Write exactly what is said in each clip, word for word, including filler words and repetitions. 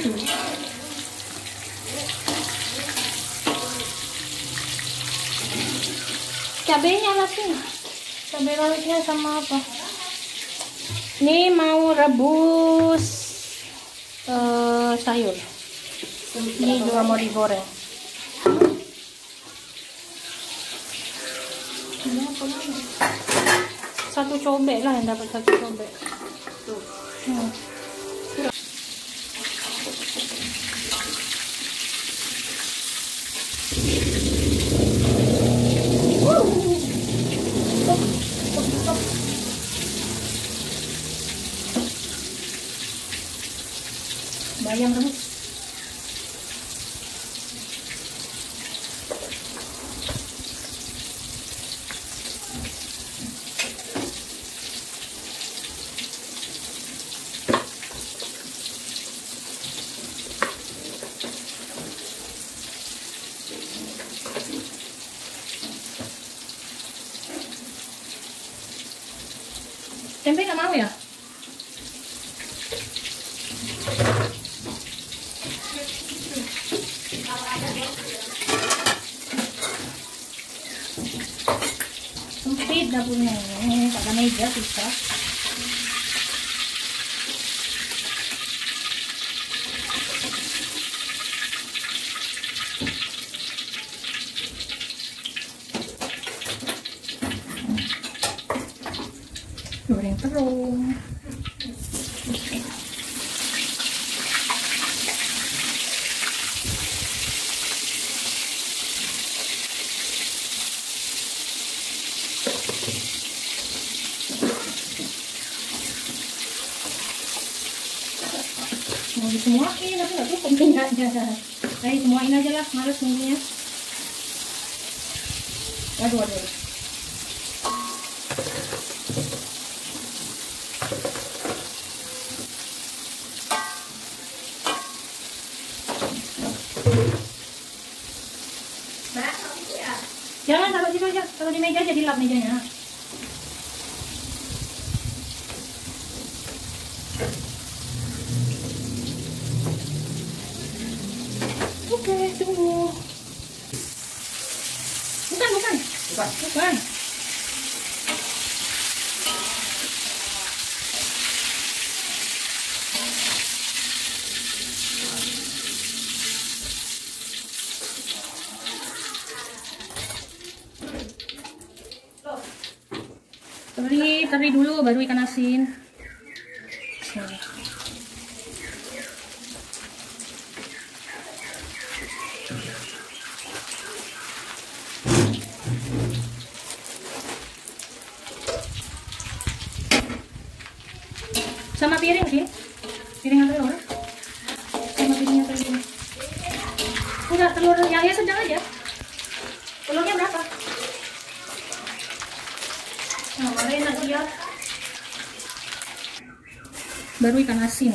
Cabenya lasing. Cabai rawitnya sama apa? Ini mau rebus uh, sayur. Ini juga mau digoreng. Satu cobek lah yang dapat satu cobek. Hmm. Bayam rebus. Tempe nggak mau ya? Sempit dapurnya ini, tak ada meja susah. Goreng terung. Mau disemuain tapi nggak cukup minyaknya. Nah, semuain aja lah, males nunggunya. Aduh, aduh. Jangan taruh situ aja, taruh di meja aja, dilap mejanya. Oke, tunggu. Bukan, bukan. Bukan. Bukan. Teri, teri dulu baru ikan asin. Nah. Sama piring sih, piring telur, sama piringnya telur. Udah telur yang ya sedang aja. Telurnya berapa? Nah, marahin lagi ya. Baru ikan asin.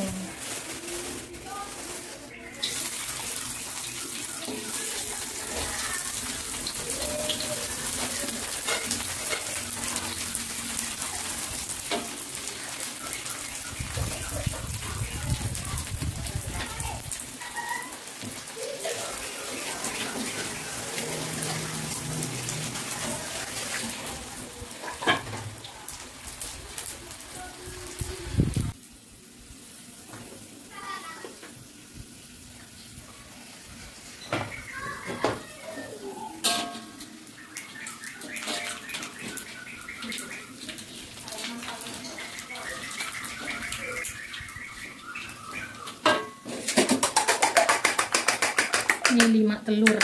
Ini lima telur.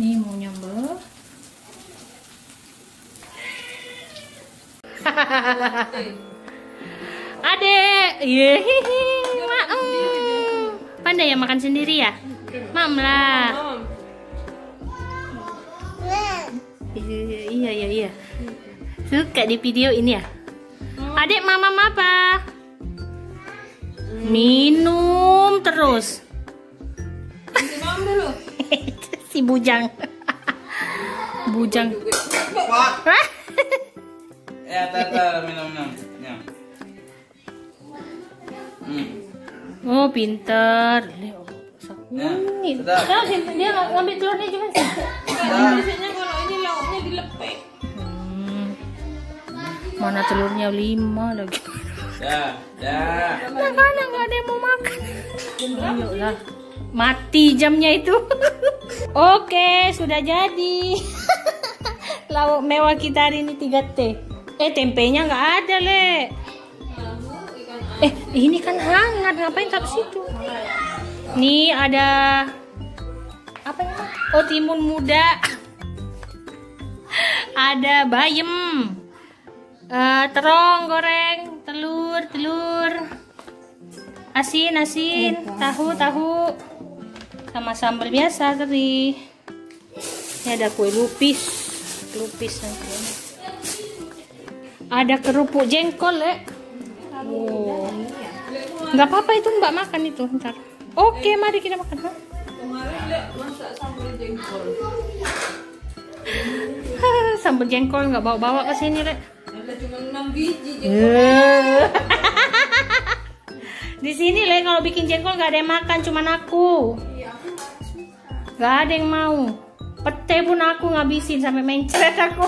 Nih mau nyambel. Adek, yehihi, maem. Pandai ya makan sendiri ya? Mam lah. Iya iya iya. Suka di video ini ya? Adek mama apa? Minum terus. Minum dulu. Si bujang. Bujang. Ya, tata minum minum. Ya. Hmm. Oh, pinter. Leo, Ya, kuning. sedap. Nah, dia ngambil telurnya juga sih. Biasanya kalau ini lauknya dilepek. Hmm. Mana telurnya lima lagi. Ya, ya. Makanya nggak ada yang mau makan. Ayolah. Mati jamnya itu. Oke, sudah jadi. Lauk mewah kita hari ini tiga T. Eh, tempenya nggak ada, Le. Eh, ini kan hangat. Ngapain taruh situ? Nih ada apa namanya? Oh, timun muda. Ada bayam. Uh, terong goreng, telur, telur. Asin, asin, tahu, tahu. Sama sambal biasa tadi. Ini ada kue lupis. Lupis nanti. Ada kerupuk jengkol, Le. Oh. Nggak apa-apa itu Mbak makan itu ntar. Oke, mari kita makan. Ha? Kemarin Lek masak sambal jengkol. Sambal jengkol nggak bawa-bawa ke sini, Le. Ada cuma enam biji jengkol. Di sini, Le, kalau bikin jengkol nggak ada yang makan, cuman aku. Nggak ada yang mau. Pete pun aku ngabisin sampai mencret aku.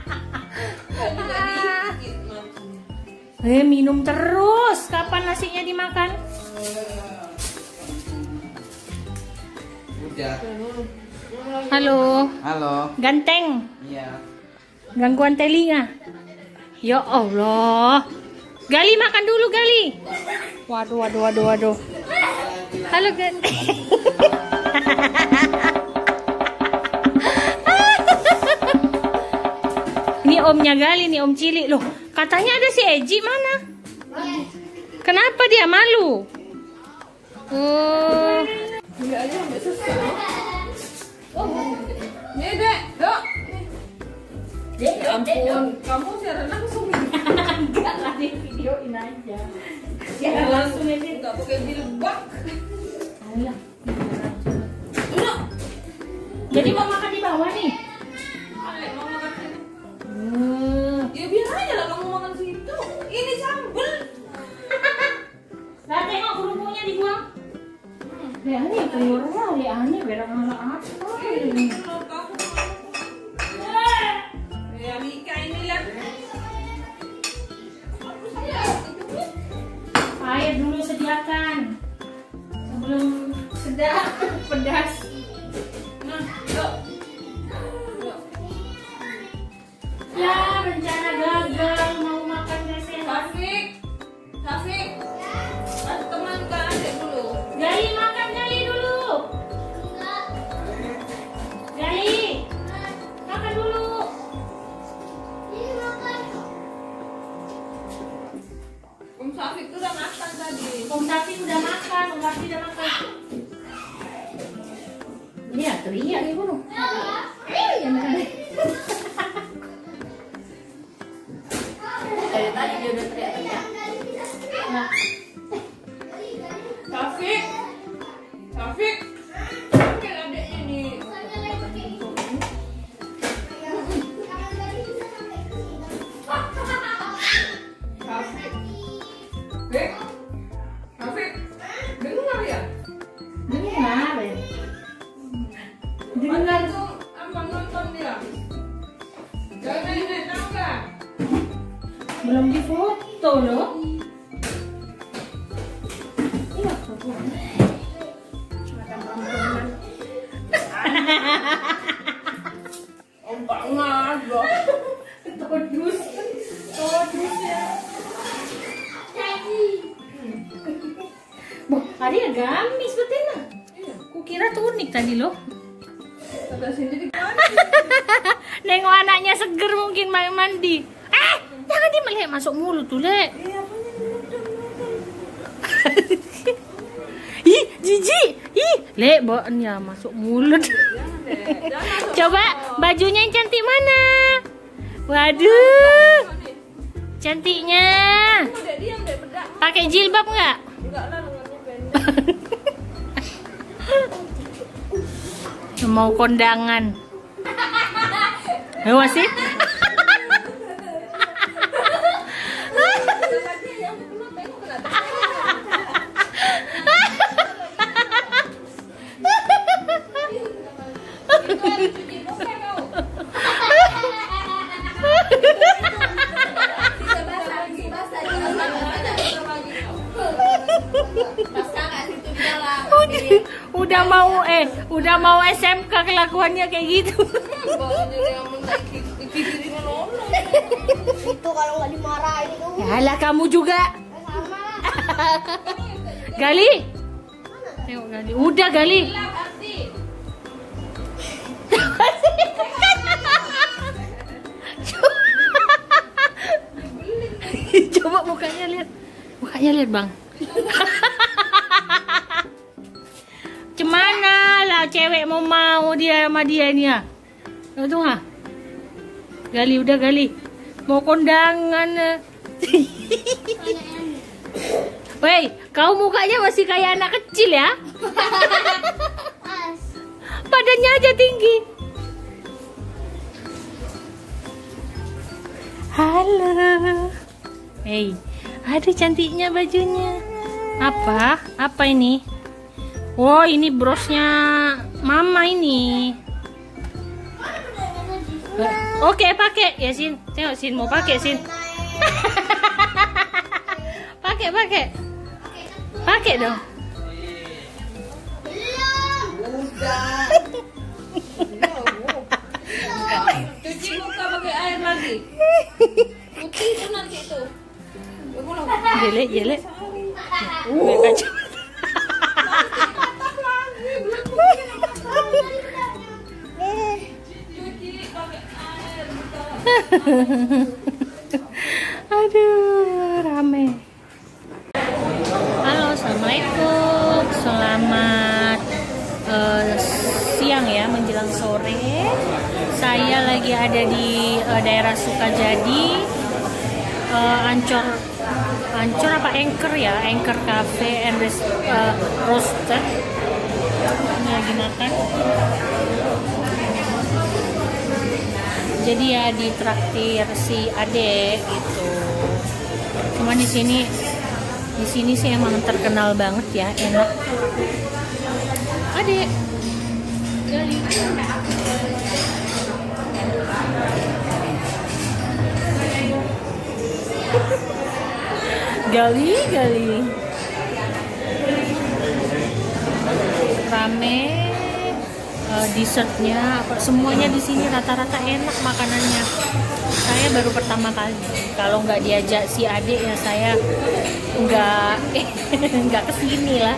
Eh, minum terus. Kapan nasinya dimakan? Udah. Halo. Halo. Ganteng. Iya. Gangguan telinga. Ya Allah. Gali makan dulu, Gali. Waduh, waduh, waduh, waduh. Halo, Ganteng. Ini omnya Gali, nih om Cili loh. Katanya ada si Eji mana? Kenapa dia malu? Oh. Enggak aja sampai selesai. Oh. Nih, Dek. Dok. Ya ampun, kamu siaran langsung ya? Enggak lah, di videoin aja. Siaran langsung ini enggak pakai jilbab. Ayolah. Duduk. Jadi mau makan di bawah nih? Ale, mau makan sini. Hmm. Ya biar aja lah kamu makan situ. Ini sambel. Lah tengok kerupuknya dibuang. Ya ini telurnya, ya ini berak malah apa? Ini telur kamu. Ya Mika ini lah. Air dulu sediakan sebelum sedap pedas. Nah, yuk. Yuk. Ya rencana gagal mau makan restoran. Taufik. Taufik. Kasih teman ke adik dulu. Gali makan Gali dulu. Gali makan dulu. Om Taufik tuh udah makan tadi. Om Tati udah makan, Om Tati udah makan. Iya teriak ibu loh. Iya makan. Dari tadi dia udah teriak-teriak. Nah. Taufik. Taufik. Panggil adiknya nih. Taufik. Bek. Taufik. Dengar ya? Dengar ya. Dengar tuh apa nonton dia? Jangan ini tahu nggak? Belum difoto loh. Iya foto. Om Pak ngajak. Todus. Todus ya. Boh, hari ya gamis betina. Kukira tuh unik tadi loh. Sebelah sini di Nengok anaknya seger mungkin main mandi. Eh, jangan dia melihat masuk mulut tuh, Lek. Ih, jijik. Ih, Lek, bawaannya masuk mulut. Coba bajunya yang cantik mana? Waduh. Cantiknya. Pakai jilbab nggak? Enggak lah, lengannya pendek. Mau kondangan. Ayo sih. Udah mau eh udah mau S M K kelakuannya kayak gitu. Itu kalau nggak dimarahin itu. Ya lah kamu juga. Sama. Gali. Tengok Gali. Udah Gali. Coba mukanya lihat. Mukanya lihat, Bang. Cemana lah cewek mau mau dia sama dia ini ya. Itu ha. Gali udah Gali. Mau kondangan. Woi, kau mukanya masih kayak anak kecil ya? Badannya aja tinggi. Halo. Hei, ada cantiknya bajunya. Apa? Apa ini? Oh, ini brosnya Mama ini. Oke, pakai ya Sin. Tengok Sin mau pakai Sin. Pakai, pakai. Pakai dong. Udah. Cuci muka pakai air lagi. Putih itu nanti itu. Jelek, jelek. Uh, kacau. Aduh, rame. Halo, assalamualaikum. Selamat uh, siang ya, menjelang sore. Saya lagi ada di uh, daerah Sukajadi, uh, Ancor, Ancor apa Anchor ya, Anchor Cafe and uh, Roaster. Ini lagi makan. Jadi ya ditraktir si Ade gitu. Cuma di sini di sini sih emang terkenal banget ya, enak. Ade. Gali. Gali, gali. Rame. Uh, dessertnya apa semuanya di sini rata-rata enak makanannya. Saya baru pertama kali, kalau nggak diajak si adik ya saya nggak nggak kesini lah.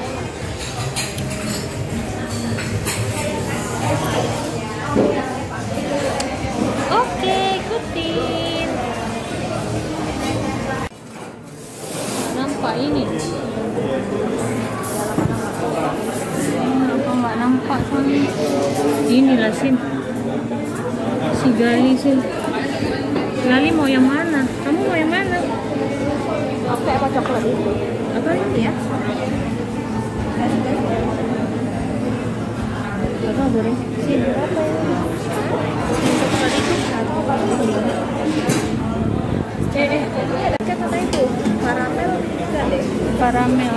Oke, ikutin. Nampak ini. Nggak nampak soalnya. Inilah Sin, si Gali Sin. Gali mau yang mana? Kamu mau yang mana? Oke, apa coklat itu? Apa ini ya? Berapa goreng? Sin, berapa ini? Coklat itu satu. Eh, eh, Kan mana itu? Karamel enggak deh. karamel.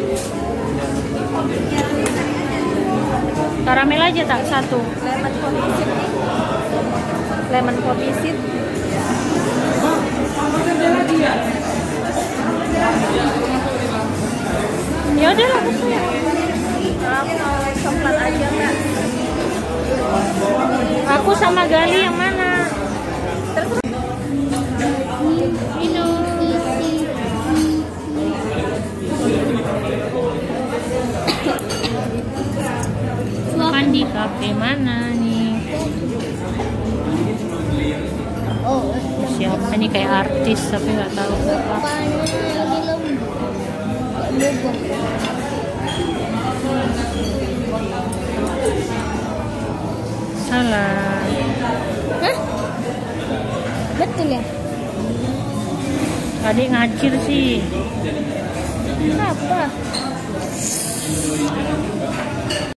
Karamel aja tak satu. Lemon potisit nih. Lemon potisit. Oh, ada lagi ya? Ya udah lah, aku ya. Kamu mau coklat aja nggak? Aku sama Gali yang mana? Terus Minum. Makan di kafe mana nih? kayak artis tapi nggak tahu apa. Apanya lagi lembut. Lembut. Salah. Hah? Betul ya? Adik ngacir sih. Apa?